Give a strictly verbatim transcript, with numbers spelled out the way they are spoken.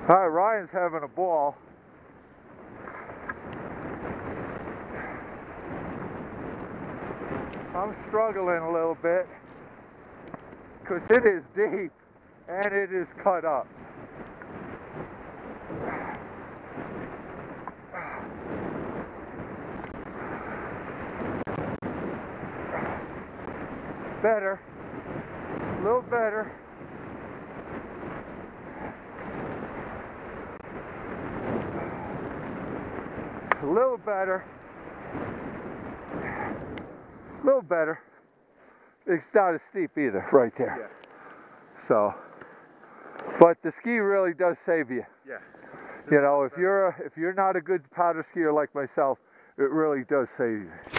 All right, Ryan's having a ball. I'm struggling a little bit because it is deep and it is cut up. Better, a little better. A little better. A little better. It's not as steep either, right there. Yeah. So, but the ski really does save you. Yeah. You know, if you're a, if you're not a good powder skier like myself, it really does save you.